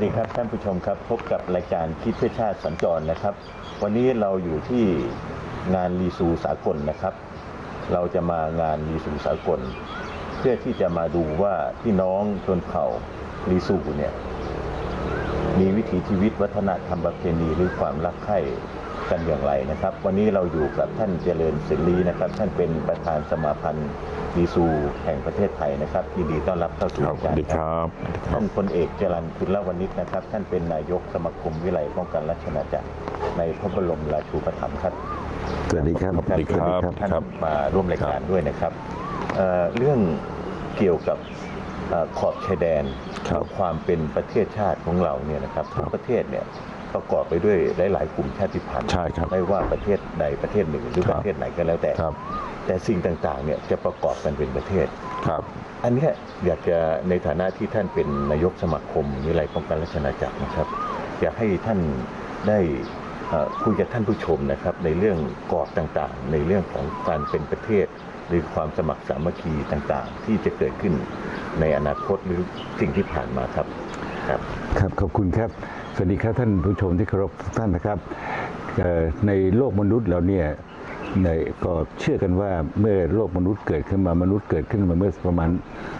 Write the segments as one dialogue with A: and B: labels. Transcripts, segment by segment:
A: ดีครับท่านผู้ชมครับพบกับรายการคิดเพื่อชาติสัญจรนะครับ วันนี้เราอยู่ที่งานลีซูสากลนะครับ เราจะมางานลีซูสากลเพื่อที่จะมาดูว่าพี่น้องชนเผ่าลีซูเนี่ยมีวิถีชีวิตวัฒนธรรมประเพณีหรือความรักใคร่กันอย่างไรนะครับวันนี้เราอยู่กับท่านเจริญศิลีนะครับท่านเป็นประธานสมาพันธ์ลีซูแห่งประเทศไทยนะครับยินดีต้อนรับเข้าสู่รายการครับท่านพลเอกจรัญ จุลวณิชนะครับท่านเป็นนายกสมาคมวิไลป้องกันราชอาณาจักรในพระบรมราชูปถัมภ์ครับ
B: สวัสดีครับ
A: สวัสดีครับท่านมาร่วมรายการด้วยนะครับเรื่องเกี่ยวกับขอบชายแดนความเป็นประเทศชาติของเราเนี่ยนะครับทุกประเทศเนี่ยประกอบไปด้วยหลายๆกลุ่มชาติพันธุ์ไม่ว่าประเทศใดประเทศหนึ่งหรือประเทศไหนก็แล้วแต่สิ่งต่างๆเนี่ยจะประกอบกันเป็นประเทศอันนี้อยากจะในฐานะที่ท่านเป็นนายกสมาคมวิไลป้องกันราชอาณาจักรนะครับอยากให้ท่านได้คุยกับท่านผู้ชมนะครับในเรื่องกรอบต่างๆในเรื่องของการเป็นประเทศหรือความสมัครสามัคคีต่างๆที่จะเกิดขึ้นในอนาคตหรือสิ่งที่ผ่านมาครับ
B: ขอบคุณครับสวัสดีครับท่านผู้ชมที่เคารพทุกท่านนะครับในโลกมนุษย์เราเนี่ยก็เชื่อกันว่าเมื่อโลกมนุษย์เกิดขึ้นมามนุษย์เกิดขึ้นมาเมื่อประมาณ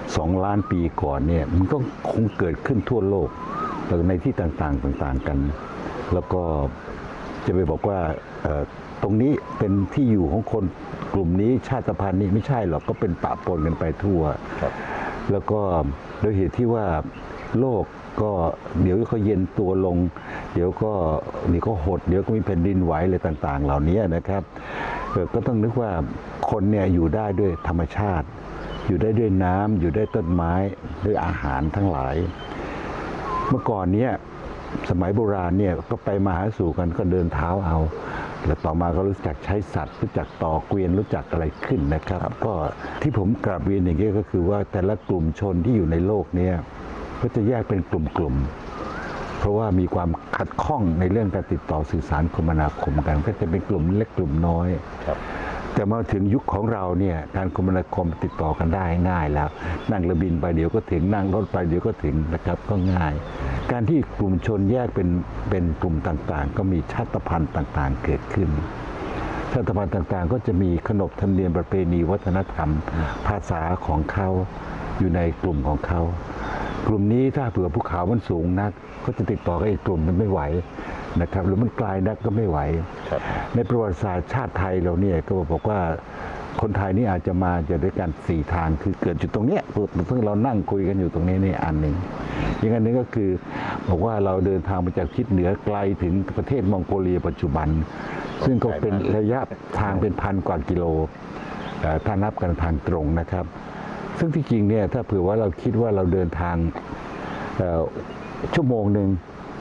B: 2 ล้านปีก่อนเนี่ยมันก็คงเกิดขึ้นทั่วโลกในที่ต่างๆกันแล้วก็จะไปบอกว่าตรงนี้เป็นที่อยู่ของคนกลุ่มนี้ชาติพันธุ์นี้ไม่ใช่หรอกก็เป็นปะปนกันไปทั่วแล้วก็โดยเหตุที่ว่าโลกก็เดี๋ยวก็เย็นตัวลงเดี๋ยวก็นี่ก็หดเดี๋ยวก็มีแผ่นดินไหวอะไรต่างๆเหล่านี้นะครับก็ต้องนึกว่าคนเนี่ยอยู่ได้ด้วยธรรมชาติอยู่ได้ด้วยน้ำอยู่ได้ต้นไม้ด้วยอาหารทั้งหลายเมื่อก่อนเนี้ยสมัยโบราณเนี่ยก็ไปมาหาสู่กันก็เดินเท้าเอาแล้วต่อมาก็รู้จักใช้สัตว์รู้จักต่อเกวียนรู้จักอะไรขึ้นนะครับก็ที่ผมกราบเรียนอย่างนี้ก็คือว่าแต่ละกลุ่มชนที่อยู่ในโลกนี้ก็จะแยกเป็นกลุ่มๆเพราะว่ามีความขัดข้องในเรื่องการติดต่อสื่อสารคมนาคมกันก็จะเป็นกลุ่มเล็กกลุ่มน้อยแต่มาถึงยุคของเราเนี่ยการคมนาคมติดต่อกันได้ง่ายแล้วนั่งเรือบินไปเดี๋ยวก็ถึงนั่งรถไปเดี๋ยวก็ถึงนะครับก็ง่ายการที่กลุ่มชนแยกเป็นกลุ่มต่างๆก็มีชาติพันธุ์ต่างๆเกิดขึ้นชาติพันธุ์ต่างๆก็จะมีขนบธรรมเนียมประเพณีวัฒนธรรมภาษาของเขาอยู่ในกลุ่มของเขากลุ่มนี้ถ้าเผื่อภูเขามันสูงนักก็จะติดต่อกับอีกกลุ่มมันไม่ไหวนะครับหรือมันไกลนักก็ไม่ไหวในประวัติศาสตร์ชาติไทยเราเนี่ยก็บอกว่าคนไทยนี่อาจจะมาจะด้วยกัน4 ทางคือเกิดจุดตรงเนี้ยซึ่งเรานั่งคุยกันอยู่ตรงนี้นี่อันหนึ่งอีกอันนึงก็คือบอกว่าเราเดินทางมาจากทิศเหนือไกลถึงประเทศมองโกเลียปัจจุบันซึ่งก็เป็นระยะทางเป็น1,000 กว่ากิโลถ้านับกันทางตรงนะครับซึ่งที่จริงเนี่ยถ้าเผื่อว่าเราคิดว่าเราเดินทางชั่วโมงหนึ่ง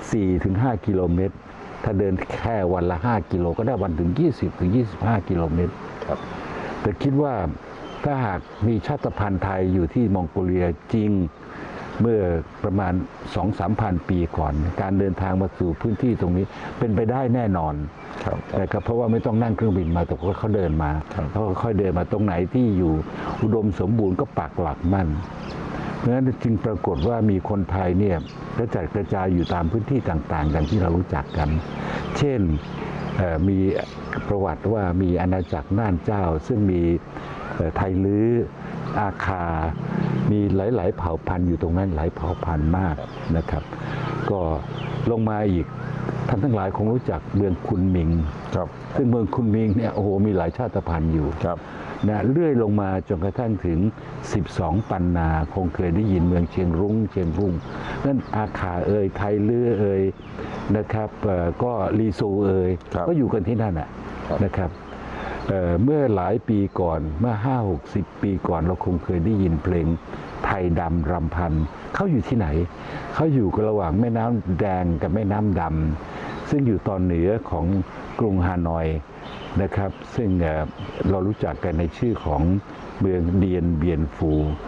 B: 4-5 กิโลเมตรถ้าเดินแค่วันละ5 กิโลก็ได้วันถึง20-25 กิโลเมตรแต่คิดว่าถ้าหากมีชาติพันธุ์ไทยอยู่ที่มองโกเลียจริงเมื่อประมาณ 2-3 พันปีก่อนการเดินทางมาสู่พื้นที่ตรงนี้เป็นไปได้แน่นอนนะครับเพราะว่าไม่ต้องนั่งเครื่องบินมาแต่เขาเดินมาเขาค่อยเดินมาตรงไหนที่อยู่อุดมสมบูรณ์ก็ปักหลักมั่นเพราะฉะนั้นจึงปรากฏว่ามีคนไทยเนี่ยกระจัดกระจายอยู่ตามพื้นที่ต่างๆอย่างที่เรารู้จักกันเช่นมีประวัติว่ามีอาณาจักรน่านเจ้าซึ่งมีไทยลื้ออาคามีหลายๆเผ่าพันธุ์อยู่ตรงนั้นหลายเผ่าพันธุ์มากนะครับก็ลงมาอีกท่านทั้งหลายคงรู้จักเมืองคุนมิงซึ่งเมืองคุนมิงเนี่ยโอ้โหมีหลายชาติพันธุ์อยู่นะเลื่อยลงมาจนกระทั่งถึง12 ปันนาคงเคยได้ยินเมืองเชียงรุ้งนั่นอาคาไทยลื้อนะครับก็ลีซูก็อยู่กันที่นั่นนะครับเมื่อหลายปีก่อนเมื่อ50-60 ปีก่อนเราคงเคยได้ยินเพลงไทยดำรำพันเขาอยู่ที่ไหนเขาอยู่กันระหว่างแม่น้ำแดงกับแม่น้ำดำซึ่งอยู่ตอนเหนือของกรุงฮานอยนะครับซึ่งเรารู้จักกันในชื่อของเมืองเดียนเบียนฟู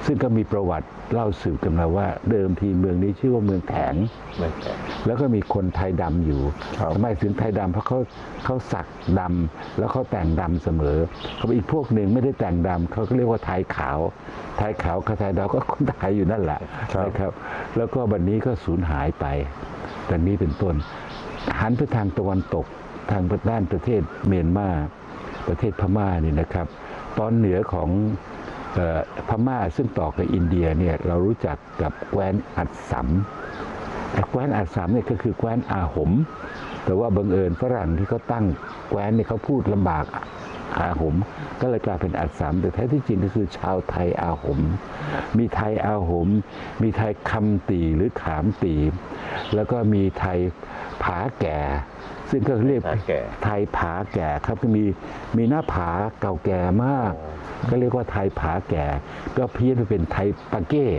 B: ซึ่งก็มีประวัติเล่าสืบกันมาว่าเดิมทีเมืองนี้ชื่อว่าเมืองแข็ง
A: ไม่แก่
B: แล้วก็มีคนไทยดำอยู่
C: ครับ
B: ทำไมถึงไทยดำเพราะเขาสักดำแล้วเขาแต่งดำเสมอเขาอีกพวกหนึ่งไม่ได้แต่งดำเขาก็เรียกว่าไทยขาวไทยขาวกับไทยดำก็คนไทยอยู่นั่นแหละนะครับแล้วก็บัดนี้ก็สูญหายไปดังนี้เป็นต้นหันไปทางตะวันตกทางด้านประเทศเมียนมาประเทศพม่านี่นะครับตอนเหนือของพม่าซึ่งต่อกับอินเดียเนี่ยเรารู้จักกับแคว้นอัสสัมแคว้นอัสสัมเนี่ยก็คือแคว้นอาหมแต่ว่าบังเอิญฝรั่งที่เขาตั้งแคว้นเนี่ยเขาพูดลำบากอาหมก็เลยกลายเป็นอัสสัมแต่แท้ที่จริงก็คือชาวไทยอาหมมีไทยอาหมมีไทยคำตีหรือขามตีแล้วก็มีไทยผาแก่ซึ่งก็เรียกไทยผาแก่ครับก็มีหน้าผาเก่าแก่มากก็เรียกว่าไทยผาแก่ก็เพี้ยนไปเป็นไทยปาเก้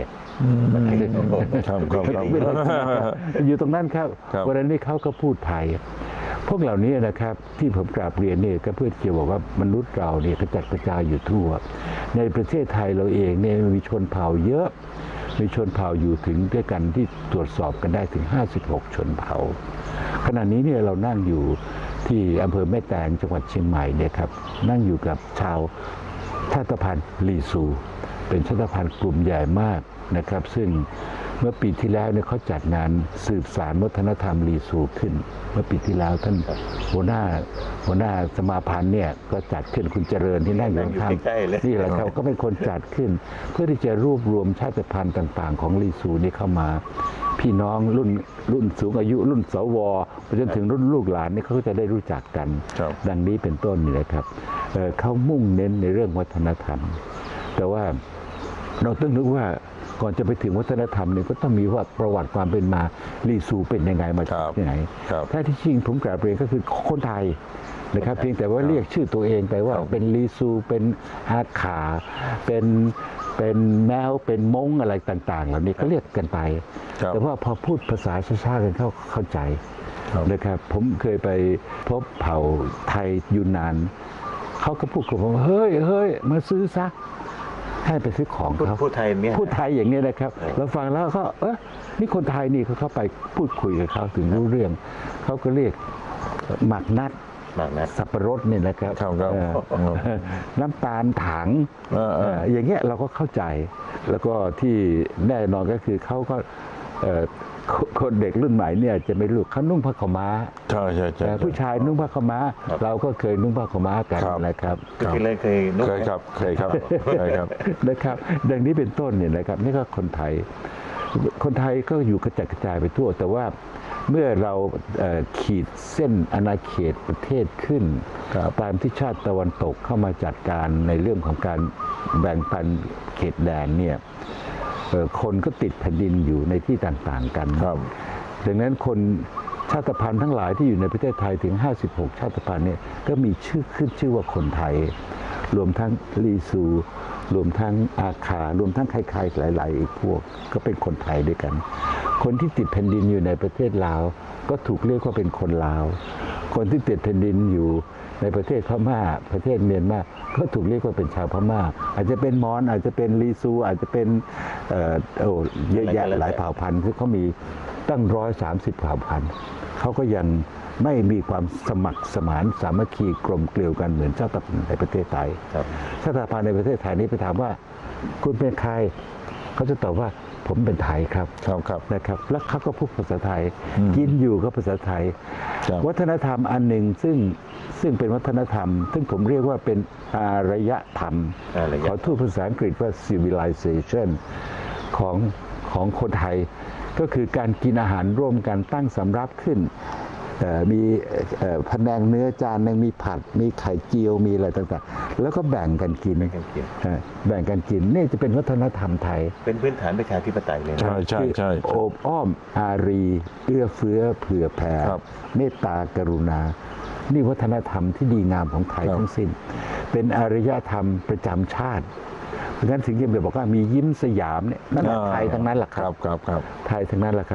B: อยู่ตรงนั้นครับวันนั้นนี่เขาก็พูดไทยพวกเหล่านี้นะครับที่ผมกราบเรียนเนี่ยก็เพื่อที่จะบอกว่ามนุษย์เราเนี่ยกระจัดกระจายอยู่ทั่วในประเทศไทยเราเองเนี่ยมีชนเผ่าเยอะมีชนเผ่าอยู่ถึงด้วยกันที่ตรวจสอบกันได้ถึง56ชนเผ่าขณะนี้เนี่ยเรานั่งอยู่ที่อำเภอแม่แตงจังหวัดเชียงใหม่เนี่ยครับนั่งอยู่กับชาวชาติพันธุ์ลีซูเป็นชาติพันธุ์กลุ่มใหญ่มากนะครับซึ่งเมื่อปีที่แล้วเนี่ยเขาจัดงานสืบสานวัฒนธรรมลีซูขึ้นเมื่อปีที่แล้วท่านหัวหน้าสมาพันธ์เนี่ยก็จัดขึ้นคุณเจริญที่นั่งอยู่ข้างนี่แหละครับก็เป็นคนจัดขึ้นเพื่อที่จะรวบรวมชาติพันธุ์ต่างๆของลีซูนี่เข้ามาพี่น้องรุ่นสูงอายุรุ่นสวไปจนถึงรุ่นลูกหลานนี่เขาก็จะได้รู้จักกันดังนี้เป็นต้นนี่แหละครับเขามุ่งเน้นในเรื่องวัฒนธรรมแต่ว่าเราต้องนึกว่าก่อนจะไปถึงวัฒนธรรมเนี่ยก็ต้องมีว่าประวัติความเป็นมาลีซูเป็นยังไงมาจากที่ไหนแท้ที่จริงผมกราบเรียนก็คือคนไทยนะครับเพียงแต่ว่าเรียกชื่อตัวเองไปว่าเป็นลีซูเป็นอาขาเป็นแมวเป็นมงอะไรต่างๆเหล่านี้ก็เรียกกันไปแต่ว่าพอพูดภาษาชาติกันเข้าใจนะครับผมเคยไปพบเผ่าไทยยูนนานเขาก็พูดกับผมว่าเฮ้ยมาซื้อซะให้ไปซื้อของเขา
A: พูดไทยเนี่ย
B: พูดไทยอย่างนี้นะครับเราฟังแล้วก็นี่คนไทยนี่เขาเข้าไปพูดคุยกับเขาถึงรู้เรื่องเขาก็เรียกหมักนัดสับปะรดเนี่ยนะครับน้ำตาลถังอย่างเงี้ยเราก็เข้าใจแล้วก็ที่แน่นอนก็คือเขาก็คนเด็กรุ่นใหม่เนี่ยจะไม่รู้เขานุ่งผ้าขาวม้า
C: ใช่
B: ผู้ชายนุ่งผ้าขาวม้าเราก็เคยนุ่งผ้าขาวม้ากันนะครับ
A: เคยนุ่ง
C: เคยครับ
B: นะครับดังนี้เป็นต้นเนี่ยนะครับนี่ก็คนไทยก็อยู่กระจัดกระจายไปทั่วแต่ว่าเมื่อเราขีดเส้นอาณาเขตประเทศขึ้นตามที่ชาติตะวันตกเข้ามาจัดการในเรื่องของการแบ่งปันเขตแดนเนี่ยคนก็ติดแผ่นดินอยู่ในที่ต่างๆกันดังนั้นคนชาติพันธุ์ทั้งหลายที่อยู่ในประเทศไทยถึง56ชาติพันธุ์เนี่ยก็มีชื่อขึ้นชื่อว่าคนไทยรวมทั้งลีซูรวมทั้งอาคารวมทั้งใครๆหลายๆอีกพวกก็เป็นคนไทยด้วยกันคนที่ติดแผ่นดินอยู่ในประเทศลาวก็ถูกเรียกว่าเป็นคนลาวคนที่ติดแผ่นดินอยู่ในประเทศพม่าประเทศเมียนมาก็ถูกเรียกว่าเป็นชาวพม่าอาจจะเป็นมอญอาจจะเป็นลีซูอาจจะเป็นเยอะแยะหลายเผ่าพันธุ์คือเขามีตั้ง130เผ่าพันธุ์เขาก็ยังไม่มีความสมัครสมานสามัคคีกลมเกลียวกันเหมือนชาติพันธุ์ในประเทศไทยชาติพันธุ์ในประเทศไทยนี้ไปถามว่าคุณเป็นใครเขาจะตอบว่าผมเป็นไทยครับนะครับแล้วเขาก็พูดภาษาไทยกินอยู่ก็ภาษาไทยวัฒนธรรมอันหนึ่งซึ่งเป็นวัฒนธรรมซึ่งผมเรียกว่าเป็นอารยธรรมขอทูตภาษาอังกฤษว่า civilization ของคนไทยก็คือการกินอาหารร่วมกันตั้งสำรับขึ้นมีพะแนงเนื้อจานนึงมีผัดมีไข่เจียวมีอะไรต่างๆแล้วก็แบ่งกันกินนี่จะเป็นวัฒนธรรมไทย
A: เป็นพื้นฐานประชาธิปไตยเลย
C: ใช่
B: โอบอ้อมอารีเอื้อเฟื้อเผื่อแผ่เมตตากรุณานี่วัฒนธรรมที่ดีงามของไทยทั้งสิ้นเป็นอารยธรรมประจำชาติเพราะฉะนั้นถึงจะบอกว่ามียิ้มสยามเนี่ยนั่นไทยทั้งนั้นแหละครับไทยทั้งนั้นแหละครับ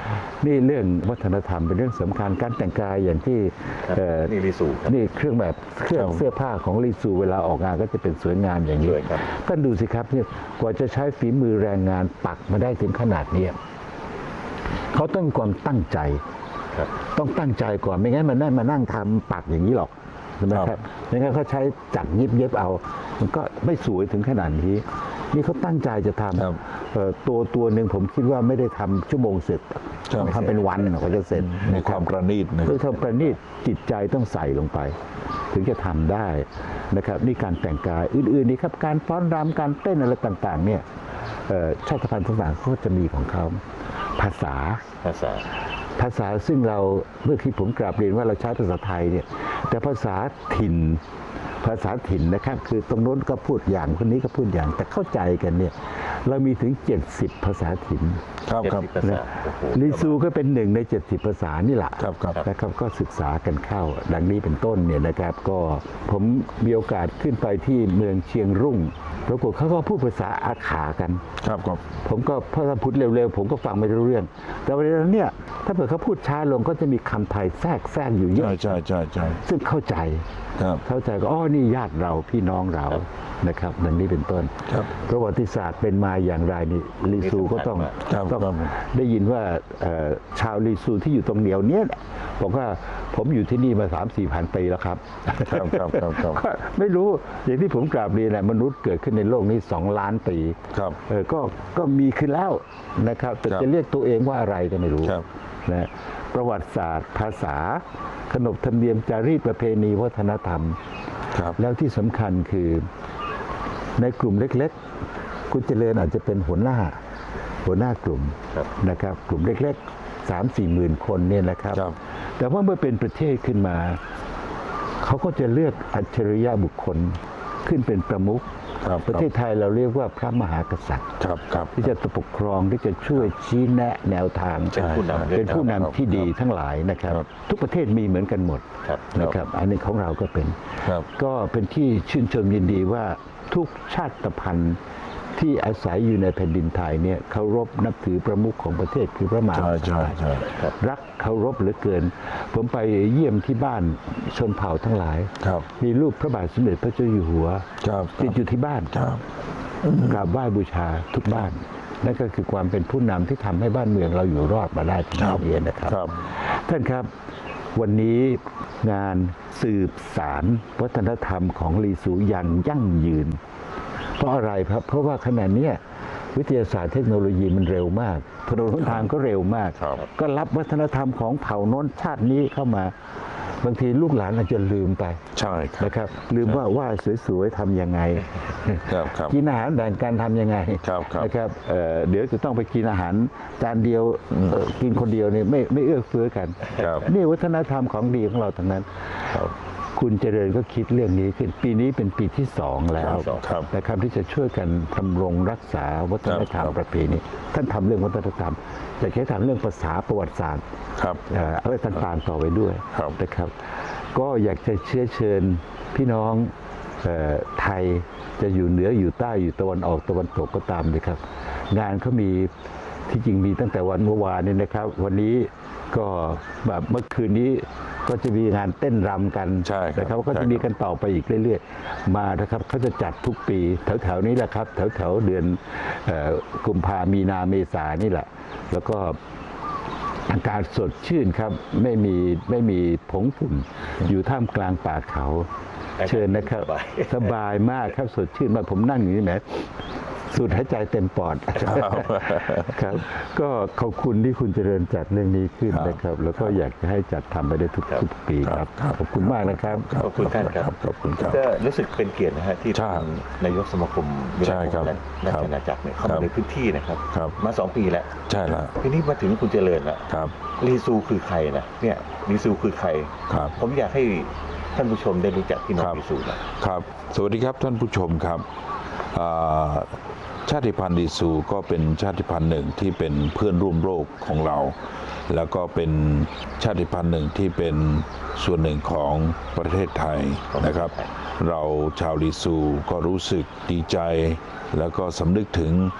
B: นี่เรื่องวัฒนธรรมเป็นเรื่องสำคัญการแต่งกายอย่างที่
A: นี่ลีซูครับ
B: นี่เครื่องแบบเครื่องเสื้อผ้าของลีซูเวลาออกงานก็จะเป็นสวยงามอย่างนี้
A: สวยครับ
B: ก็ดูสิครับเนี่ยกว่าจะใช้ฝีมือแรงงานปักมาได้ถึงขนาดนี้เขาต้องมีความตั้งใจ
A: ครับ
B: ต้องตั้งใจก่อนไม่งั้นมันได้มานั่งทำปักอย่างนี้หรอกใช่ไหมครับไม่งั้นเขาใช้จักรเย็บเอา มันก็ไม่สวยถึงขนาดนี้นี่เขาตั้งใจจะทำตัวหนึ่งผมคิดว่าไม่ได้ทำชั่วโมงเสร็จทำเป็นวันเขาจะเสร็จ
C: มีความประณีตนะ
B: คือทำประณีตจิตใจต้องใส่ลงไป ถึงจะทำได้นะครับนี่การแต่งกายอื่นๆนี่ครับการฟ้อนรำการเต้นอะไรต่างๆเนี่ยชาติพันธุ์ต่างๆก็จะมีของเขาภาษา ภาษาซึ่งเราเมื่อที่ผมกราบเรียนว่าเราใช้ภาษาไทยเนี่ยแต่ภาษาถิ่นนะครับคือตรงโน้นก็พูดอย่างคนนี้ก็พูดอย่างแต่เข้าใจกันเนี่ยเรามีถึง70ภาษาถิ่น
C: ครับครับ
B: นะลีซูก็เป็นหนึ่งใน70ภาษานี่แหละ
C: ครับครับ
B: นะครับก็ศึกษากันเข้าดังนี้เป็นต้นเนี่ยนะครับก็ผมมีโอกาสขึ้นไปที่เมืองเชียงรุ่งปรากฏเขาก็พูดภาษาอาขากัน
C: ครับครับ
B: ผมก็พอพูดเร็วๆผมก็ฟังไม่รู้เรื่อง แต่วันนี้เนี่ยถ้าเกิดเขาพูดช้าลงก็จะมีคำไทยแทรกอยู่เยอะ
C: ใช่
B: ซึ่งเข้าใจ
C: ครับ
B: เข้าใจก็นี่ญาติเราพี่น้องเรานะครับดังนี้เป็นต้น
C: ครับ
B: ประวัติศาสตร์เป็นมาอย่างไรนี่ลีซูก็ต้อง
C: ครับ
B: ได้ยินว่าชาวลีซูที่อยู่ตรงเหนียวเนี้ยบอกว่าผมอยู่ที่นี่มา 3-4 พันปีแล้วครับ
C: ครับครับ
B: ก็ไม่รู้อย่างที่ผมกราบเรียนนะมนุษย์เกิดขึ้นในโลกนี้2 ล้านปี
C: ครับ
B: ก็มีขึ้นแล้วนะครับแต่
C: ครับ
B: จะเรียกตัวเองว่าอะไรก็ไม่รู้
C: ครับ
B: นะประวัติศาสตร์ ภาษาขนบธรรมเนียมจารีตประเพณีวัฒนธรรม
C: ครับ
B: แล้วที่สำคัญคือในกลุ่มเล็กๆคุณเจริญอาจจะเป็นหัวหน้ากลุ่ม
A: ครับ
B: นะครับกลุ่มเล็กๆ 3-4 หมื่นคนเนี่ยนะครับ
C: ครับ
B: แต่ว่าเมื่อเป็นประเทศขึ้นมาเขาก็จะเลือกอัจฉริยะบุคคลขึ้นเป็นประมุข
C: ครับ
B: ประเทศไทยเราเรียกว่าพระมหากษัตริย์
C: ครับครับ
B: ที่จะปกครองที่จะช่วยชี้แนะแนวทาง
A: เป็นผู้นำ
B: เป็นผู้
C: ครับ
B: นำที่ดีทั้งหลายนะครับ
C: ครับ
B: ทุกประเทศมีเหมือนกันหมด
A: ครับ
B: นะครับอันนี้ของเราก็เป็น
C: ครับ
B: ก็เป็นที่ชื่นชมยินดีว่าทุกชาติพันธุ์ที่อาศัยอยู่ในแผ่นดินไทยเนี่ยเคารพนับถือประมุขของประเทศคือพระมหากษัตริย์
C: ใช่
B: รักเคารพเหลือเกิน ผมไปเยี่ยมที่บ้านชนเผ่าทั้งหลาย
C: ครับ
B: มีรูปพระบาทสมเด็จพระเจ้าอยู่หัว
C: ครับ
B: ติดอยู่ที่บ้าน
C: ครับ
B: กราบไหว้บูชาทุกบ้าน นั่นก็คือความเป็นผู้นำที่ทำให้บ้านเมืองเราอยู่รอดมาได้ถึง
C: ครับ
B: นี้นะครับ
C: ครับ
B: ท่านครับวันนี้งานสืบสารวัฒนธรรมของลีซูอย่างยั่งยืน เพราะอะไรครับเพราะว่าขณะเนี้ยวิทยาศาสตร์เทคโนโลยีมันเร็วมากถนนหนทางก็เร็วมาก
C: ครับ
B: ก็รับวัฒนธรรมของเผ่าโน้นชาตินี้เข้ามา บางทีลูกหลานอาจจะลืมไป
C: ใช่ครับ
B: นะครับลืมว่าสวยๆทำยังไง
C: ครับครับ
B: กินอาหารแบ่งกันทำยังไง
C: ครับครับ
B: นะครับเดี๋ยวจะต้องไปกินอาหารจานเดียวกินคนเดียวเนี่ยไม่เอื้อเฟื้อกัน
C: ครับ
B: นี่วัฒนธรรมของดีของเราทั้งนั้น
C: ครับ
B: คุณเจริญก็คิดเรื่องนี้ขึ้นปีนี้เป็นปีที่2แล้ว
C: ครับ
B: นะครับที่จะช่วยกันทำรงรักษาวัฒนธรรม
C: ครับ
B: ประเพณีท่านทำเรื่องวัฒนธรรมแต่แค่ทำเรื่องภาษาประวัติศาสตร์
C: ครับ
B: อะไรต่างๆต่อไปด้วย
C: ครับ
B: นะครับ ก็อยากจะเชิญพี่น้องไทยจะอยู่เหนืออยู่ใต้อยู่ตะวันออกตะวันตกก็ตามนะครับ งานเขามีที่จริงมีตั้งแต่วันเมื่อวานนี้นะครับ วันนี้ก็แบบเมื่อคืนนี้ก็จะมีงานเต้นรำกัน
C: ใช่ครับ
B: นะครับก็จะมีกันต่อไปอีกเรื่อยๆมานะครับเขาจะจัดทุกปีแถวๆนี้แหละครับแถวๆเดือนกุมภามีนาเมษานี่แหละ แล้วก็อากาศสดชื่นครับไม่มีผงฝุ่นอยู่ท่ามกลางป่าเขาเชิญนะครับ สบายมากครับสดชื่นมากผมนั่งอยู่นี่แหมสูดหายใจเต็มปอดครับก็ขอบคุณที่คุณเจริญจัดเรื่องนี้ขึ้นนะครับ แล้วก็อยากจะให้จัดทำไปได้ทุกปีครับขอบคุณมากนะครับ
A: ขอบคุณท่านครับ
C: ขอบคุณครับ
A: ก็รู้สึกเป็นเกียรตินะฮะที่
C: ใช่
A: ทางนายกสมาคมวิ
C: ใช่
A: ทยา
C: ครับ
A: และราชอาณาจักรเนี่ยเข้า
C: ครั
A: มา
C: บ
A: ในพื้นที่นะครับ
C: ครับ
A: มา2 ปีแล้ว
C: ใช่แล้ว
A: ทีนี้มาถึงคุณเจริญแล้ว
C: ครับ
A: ลีซูคือใครนะเนี่ยลีซูคือใคร
C: ครับ
A: ผมอยากให้ท่านผู้ชมได้รู้จักพี่น้อง
C: ครับ
A: ลีซูนะครับ
C: สวัสดีครับท่านผู้ชมครับอ่าชาติพันธุ์ลีซูก็เป็นชาติพันธุ์หนึ่งที่เป็นเพื่อนร่วมโลกของเรา แล้วก็เป็นชาติพันธุ์หนึ่งที่เป็นส่วนหนึ่งของประเทศไทยนะครับ เราชาวลีซูก็รู้สึกดีใจ แล้วก็สำนึกถึง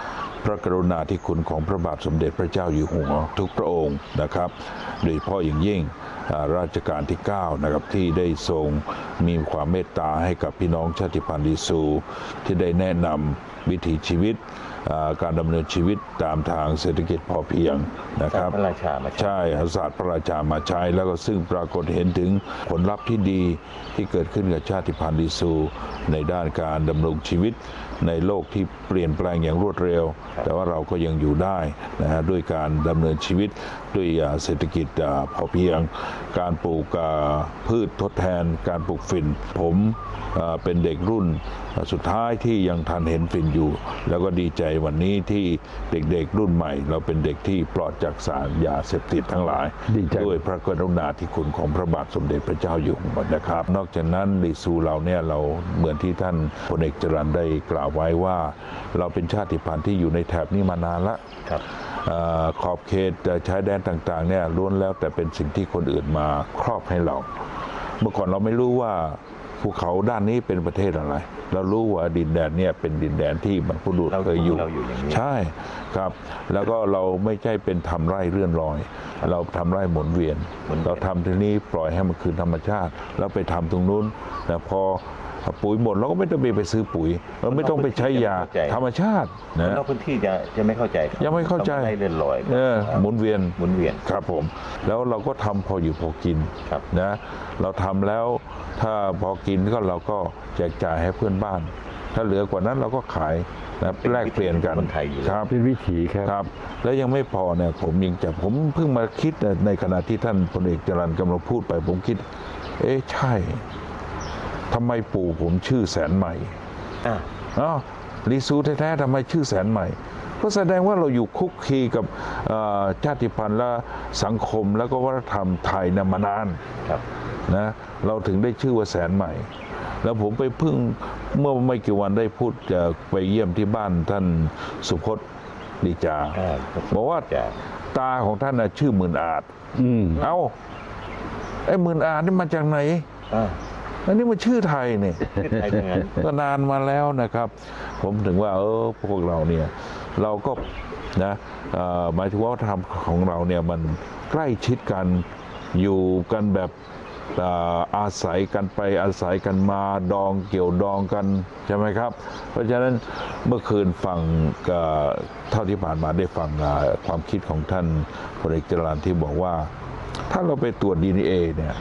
C: พระกรุณาธิคุณของพระบาทสมเด็จพระเจ้าอยู่หัวทุกพระองค์นะครับโดยเฉพาะอย่างยิ่งรัชกาลที่9นะครับที่ได้ทรงมีความเมตตาให้กับพี่น้องชาติพันธุ์ลิซูที่ได้แนะนำวิถีชีวิตการดำเนินชีวิตตามทางเศรษฐกิจพอเพียงนะครับ
A: พระราชามาใช้
C: ใช่เอาศาสตร์พระราชามาใช้แล้วก็ซึ่งปรากฏเห็นถึงผลลัพธ์ที่ดีที่เกิดขึ้นกับชาติพันธุ์ลิซูในด้านการดำรงชีวิตในโลกที่เปลี่ยนแปลงอย่างรวดเร็ว แต่ว่าเราก็ยังอยู่ได้นะฮะด้วยการดำเนินชีวิตด้วยเศรษฐกิจพอเพียงการปลูกพืชทดแทนการปลูกฝิ่นผมเป็นเด็กรุ่นสุดท้ายที่ยังทันเห็นฝิ่นอยู่แล้วก็ดีใจวันนี้ที่เด็กๆรุ่นใหม่เราเป็นเด็กที่ปลอดจากสารยาเสพติดทั้งหลาย
B: ดีใจ
C: ด้วยพระกรุณาธิคุณของพระบาทสมเด็จพระเจ้าอยู่หัวนะครับ นอกจากนั้นลิซูเราเนี่ยเราเหมือนที่ท่านพลเอกจรัญได้กล่าวไว้ว่า เราเป็นชาติพันธุ์ที่อยู่ในแถบนี้มานานละขอบเขตชายแดนต่างๆเนี่ยล้วนแล้วแต่เป็นสิ่งที่คนอื่นมาครอบให้เรา เมื่อก่อนเราไม่รู้ว่าภูเขาด้านนี้เป็นประเทศอะไร เรารู้ว่าดินแดนเนี่ยเป็นดินแดนที่บรรพบุรุษเคยอยู่ใช่ครับแล้วก็เราไม่ใช่เป็นทำไร่เลื่อนลอย เราทำไร่หมุนเวียนเราทำที่นี้ปล่อยให้มันคืนธรรมชาติแล้วไปทำตรงนู้นแต่พอปุ๋ยหมดเราก็ไม่ต้องไปซื้อปุ๋ยเราไม่ต้องไปใช้ยาธรรมชาตินะ
A: นอกพื้นที่จะไม่เข้าใจ
C: ยังไม่เข้าใจ
A: ไร่เลื่อนลอย
C: หมุนเวียน
A: ครับ
C: ผมแล้วเราก็ทำพออยู่พอกินนะเราทำแล้วถ้าพอกินก็เราก็แจกจ่ายให้เพื่อนบ้านถ้าเหลือกว่านั้นเราก็ขายนะแลกเปลี่ยนกัน
B: ครับเป็นวิถีครับ
C: แล้วยังไม่พอเนี่ยผมเพิ่งมาคิดในขณะที่ท่านพลเอกจรัญกำลังพูดไปผมคิดใช่ทำไมปู่ผมชื่อแสนใหม่ลิซูแท้ๆทำไมชื่อแสนใหม่ก็แสดงว่าเราอยู่คุกคีกับชาติพันธุ์และสังคมแล้วก็วัฒนธรรมไทยมานานนะเราถึงได้ชื่อว่าแสนใหม่แล้วผมไปเมื่อไม่กี่วันได้พูดจะไปเยี่ยมที่บ้านท่านสุพจน์ดีจาบอกว่าตาของท่านชื่อหมื่นอาจไอ้หมื่นอาจนี่มาจากไหนอันนี้มันชื่อไทยเนี่ยก็นานมาแล้วนะครับผมถึงว่าพวกเราเนี่ยเราก็นะหมายถึงว่าวัฒนธรรมของเราเนี่ยมันใกล้ชิดกันอยู่กันแบบอาศัยกันไปอาศัยกันมาดองเกี่ยวดองกันใช่ไหมครับเพราะฉะนั้นเมื่อคืนฟังเท่าที่ผ่านมาได้ฟังความคิดของท่านพลเอกจรัญที่บอกว่าถ้าเราไปตรวจ DNA เนี่ย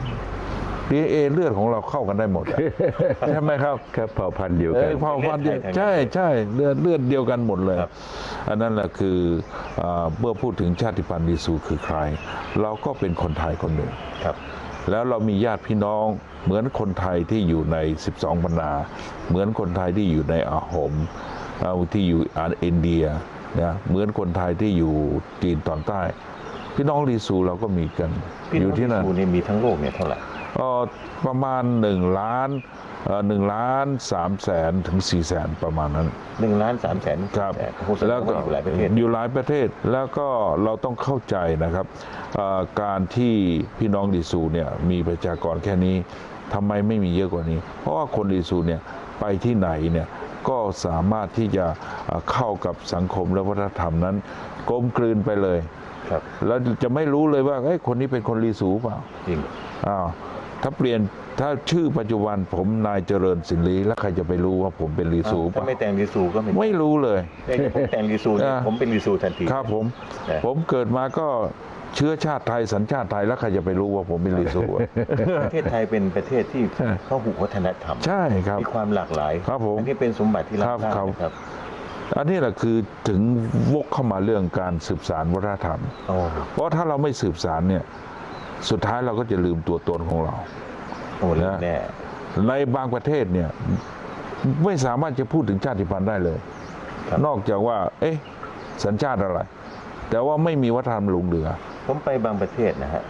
C: DNA เลือดของเราเข้ากันได้หมดใช่ไหมครับ
B: เผ่าพันธุ์เดียวกัน
C: เผ่าพันธุ์เดียวใช่เลือดเดียวกันหมดเลยอันนั้นแหละคือเมื่อพูดถึงชาติพันธุ์ลิซูคือใครเราก็เป็นคนไทยคนหนึ่งแล้วเรามีญาติพี่น้องเหมือนคนไทยที่อยู่ใน12 บรรณาเหมือนคนไทยที่อยู่ในอาหมที่อยู่อินเดียนะเหมือนคนไทยที่อยู่จีนตอนใต้พี่น้องลิซูเราก็มีกันอยู่ที่นั่น
A: มีทั้งโลกเนี่ยเท่าไหร่
C: ประมาณ1 ล้าน3 แสนถึง4 แสนประมาณนั้น
A: 1 ล้าน 3 แสน
C: ครับแล้วก็อยู่หลายประเทศแล้วก็เราต้องเข้าใจนะครับการที่พี่น้องลิซูเนี่ยมีประชากรแค่นี้ทำไมไม่มีเยอะกว่านี้เพราะว่าคนลิซูเนี่ยไปที่ไหนเนี่ยก็สามารถที่จะเข้ากับสังคมและวัฒนธรรมนั้นกลมกลืนไปเลยแล้วจะไม่รู้เลยว่าคนนี้เป็นคนลิซูเปล่า
A: จริง
C: ถ้าชื่อปัจจุบันผมนายเจริญสินลีแล้วใครจะไปรู้ว่าผมเป็นลิซู
A: ถ้าไม่แต่งลิซูก็
C: ไม่รู้เลย
A: แต่งลิซูผมเป็นลิซูทันที
C: ครับผมเกิดมาก็เชื้อชาติไทยสัญชาติไทยแล้วใครจะไปรู้ว่าผมเป็นลิซู
A: ประเทศไทยเป็นประเทศที่เข้าหูวัฒนธรรม
C: ใช่ครับ
A: มีความหลากหลาย
C: ครับผม
A: อันนี้เป็นสมบัติที่ล้ำค่าครับ
C: อันนี้แหละคือถึงวกเข้ามาเรื่องการสืบสานวัฒนธรรมเพราะถ้าเราไม่สืบสานเนี่ยสุดท้ายเราก็จะลืมตัวตนของเรา
A: นะ
C: ในบางประเทศเนี่ยไม่สามารถจะพูดถึงชาติพันธุ์ได้เลยนอกจากว่าสัญชาติอะไรแต่ว่าไม่มีวัฒนธรรมหลงเหลือ
A: ผมไปบางประเทศนะฮะ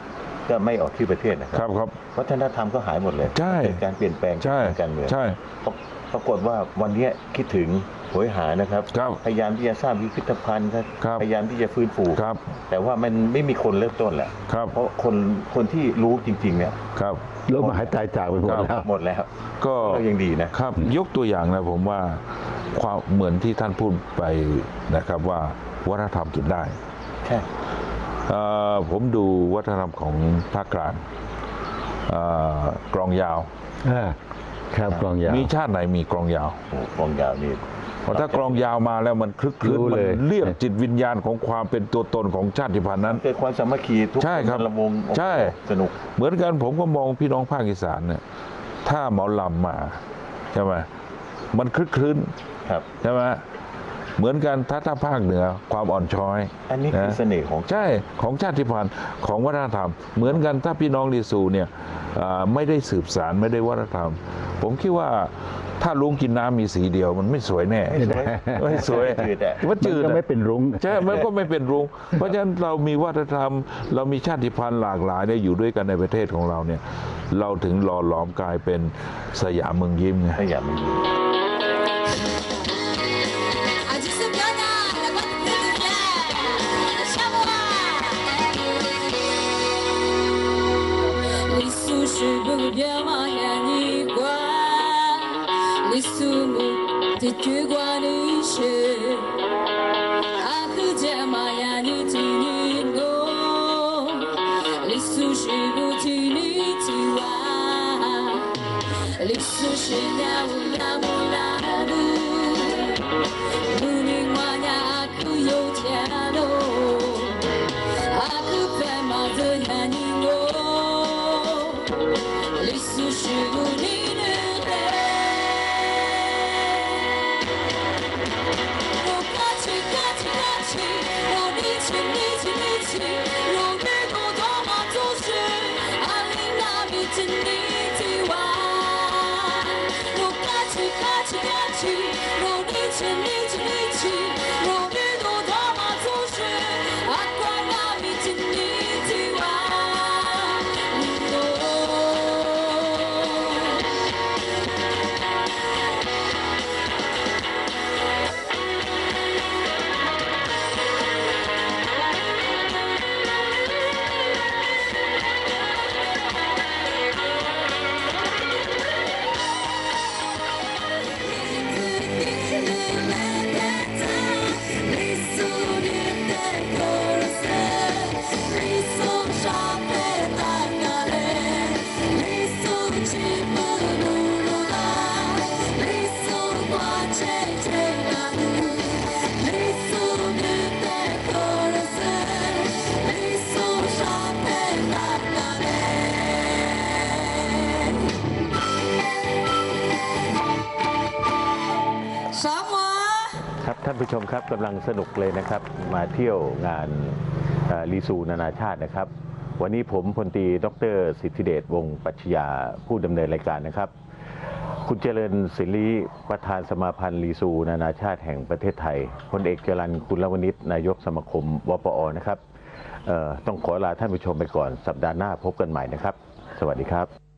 A: ก็ไม่ออกที่ประเทศนะค
C: ค
A: รั
C: รับครับ
A: วัฒนธรรมก็หายหมดเลย
C: ใช่
A: เกิดการเปลี่ยนแปลง
C: ใช่
A: ทางการเมือง
C: ใช่
A: ปรากฏว่าวันนี้คิดถึงโหยหานะครับ
C: ครับ
A: พยายามที่จะสร้างพิพิธภัณฑ์ครับ
C: ครับ
A: พยายามที่จะฟื้นฟู
C: ครับ
A: แต่ว่ามันไม่มีคนเริ่มต้นแหละ
C: ครับ
A: เพราะคนที่รู้จริงๆเนี่ย
C: ครับ
B: โลกมหายตายจากไปหมดแล้ว
A: หมดแล้ว
C: ก็
A: ก็ยังดีนะครับ
C: ยกตัวอย่างนะผมว่าความเหมือนที่ท่านพูดไปนะครับว่าวัฒนธรรมกินได้
A: ใช่
C: ผมดูวัฒนธรรมของภาคกลางกลองยาว
B: ครับกลองยาว
C: มีชาติไหนมีกลองยาว
A: โอ้กลองยาวนี่
C: เพราะถ้ากลองยาวมาแล้วมันคลึกคลื้น
B: รู้
C: มั
B: เลย
C: นเรียกจิตวิญญาณของความเป็นตัวตนของชาติพันธุ์นั้น
A: เกิดความสามัคคีทุก
C: ใช่ครับ
A: นละวงโอ้โห
C: ใช่
A: สนุก
C: เหมือนกันผมก็มองพี่น้องภาคอีสานเนี่ยถ้าหมอลำมาใช่ไหมมันคลึกคลื้น
A: ครับ
C: ใช่ไหมเหมือนกันถ้าภาคเหนือความอ่อนช้อย
A: อันนี้คือ
C: นะ
A: เสน่ห์ของ
C: ใช่ของชาติพันธุ์ของวัฒนธรรม เหมือนกันถ้าพี่น้องลีซูเนี่ยไม่ได้สืบสารไม่ได้วัฒนธรรม ผมคิดว่าถ้าลุงกินน้ำมีสีเดียวมันไม่สวยแน่ ไม่สวย
A: จืดอะ
C: มันจืด
B: ก็
C: อะ
B: ไม่เป็นรุ้ง
C: ใช่ มันก็ไม่เป็นรุ้งเพราะฉะนั้นเรามีวัฒนธรรม เรามีชาติพันธุ์หลากหลายเนี่ยอยู่ด้วยกันในประเทศของเราเนี่ยเราถึงหล่อหลอมกลายเป็นสยามเมืองยิ้มไง
A: ถ้าอยากมี
D: 아주 숨겨놔 나만들래 샤워와 리수 실부려마야니과 리수무 뒤틀과니시 아그제마야니 지니노 리수 실부지니지와 리수 실냐울라몰라루 무닝마냐 그 여자로 아그 배마저 야니노 리수 시우니는데 같이 우리 로늘도 더 맞춰줄 알리나 미친 니지와 같이 로늘도 더 맞춰줄 아까나 미친 니지와
A: ครับท่านผู้ชมครับกำลังสนุกเลยนะครับ มาเที่ยวงานลีซูนานาชาตินะครับ วันนี้ผมพลตรีดร.สิทธิเดชวงศ์ปรัชญาผู้ดำเนินรายการนะครับ คุณเจริญศิริประธานสมาพันธ์ลีซูนานาชาติแห่งประเทศไทยพลเอกจรัญกุลวณิชนายกสมาคมวปอนะครับต้องขอลาท่านผู้ชมไปก่อนสัปดาห์หน้าพบกันใหม่นะครับ สวัสดีครับ